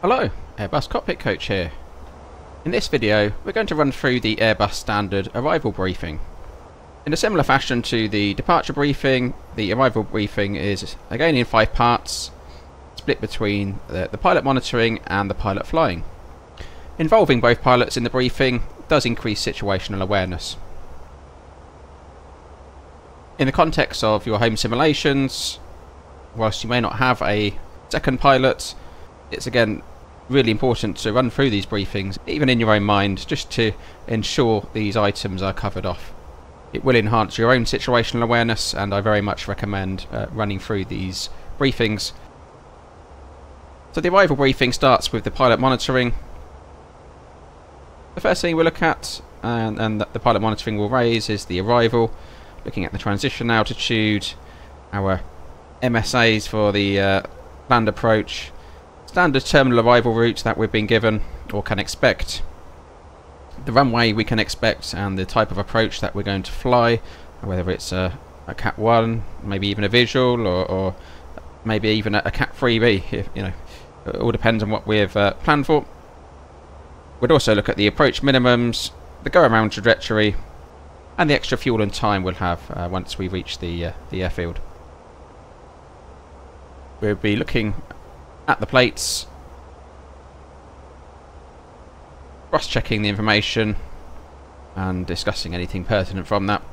Hello, Airbus Cockpit Coach here. In this video we're going to run through the Airbus standard arrival briefing. In a similar fashion to the departure briefing, the arrival briefing is again in 5 parts, split between the pilot monitoring and the pilot flying. Involving both pilots in the briefing does increase situational awareness. In the context of your home simulations, whilst you may not have a second pilot, it's again really important to run through these briefings, even in your own mind, just to ensure these items are covered off. It will enhance your own situational awareness, and I very much recommend running through these briefings. So the arrival briefing starts with the pilot monitoring. The first thing we'll look at, and that the pilot monitoring will raise, is the arrival, looking at the transition altitude, our MSAs for the planned approach, standard terminal arrival route that we've been given or can expect, the runway we can expect, and the type of approach that we're going to fly, whether it's a Cat 1, maybe even a visual, or maybe even a Cat 3B, if, you know, it all depends on what we've planned for. We'd also look at the approach minimums, the go around trajectory, and the extra fuel and time we'll have once we reach the airfield. We'll be looking at the plates, cross-checking the information and discussing anything pertinent from that.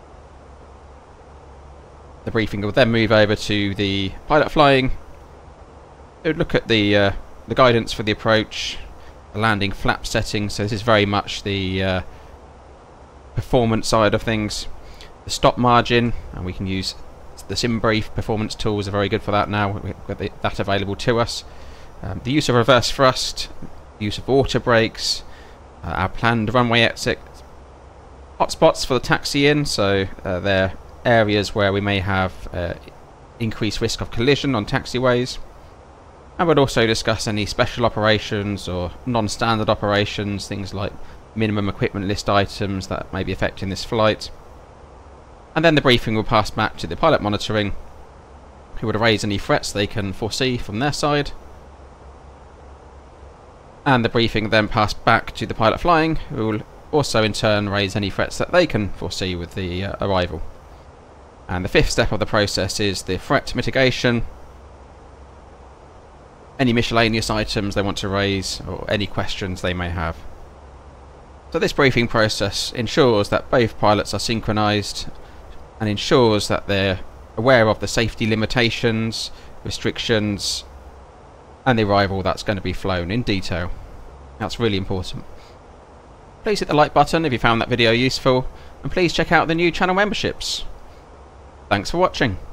The briefing will then move over to the pilot flying. It would look at the guidance for the approach, the landing flap settings, so this is very much the performance side of things. The stop margin, and we can use the SimBrief performance tools are very good for that now. We've got that available to us. The use of reverse thrust, use of auto brakes, our planned runway exit, hotspots for the taxi in, so they're areas where we may have increased risk of collision on taxiways. And we'll also discuss any special operations or non-standard operations, things like minimum equipment list items that may be affecting this flight. And then the briefing will pass back to the pilot monitoring, who would raise any threats they can foresee from their side. And the briefing then passed back to the pilot flying, who will also in turn raise any threats that they can foresee with the arrival. And the 5th step of the process is the threat mitigation. Any miscellaneous items they want to raise, or any questions they may have. So this briefing process ensures that both pilots are synchronized and ensures that they're aware of the safety limitations, restrictions, and the arrival that's going to be flown in detail. That's really important. Please hit the like button if you found that video useful, and please check out the new channel memberships. Thanks for watching.